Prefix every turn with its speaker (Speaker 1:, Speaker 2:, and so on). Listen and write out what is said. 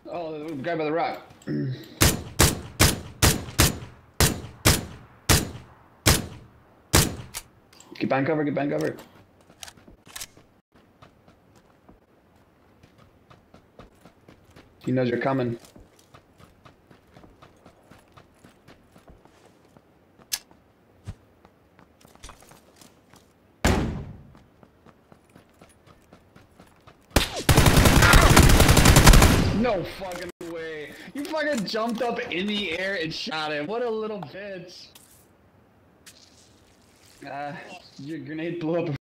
Speaker 1: Oh, the guy by the rock. Get behind cover, get behind cover. He knows you're coming. No fucking way. You fucking jumped up in the air and shot him. What a little bitch. Your grenade blew up